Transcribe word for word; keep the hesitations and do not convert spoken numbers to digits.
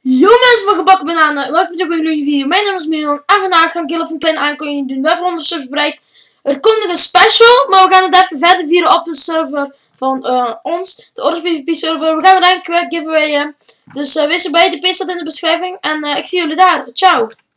Yo mensen van Gebakken Bananen, welkom terug bij een nieuwe video. Mijn naam is Milan en vandaag ga ik heel even een kleine aankondiging doen. We hebben honderd subs bereikt. Er komt nog een special, maar we gaan het even verder vieren op de server van uh, ons, de Orders PvP server. We gaan er een giveawayen. Dus uh, wees erbij, de P staat in de beschrijving en uh, ik zie jullie daar. Ciao!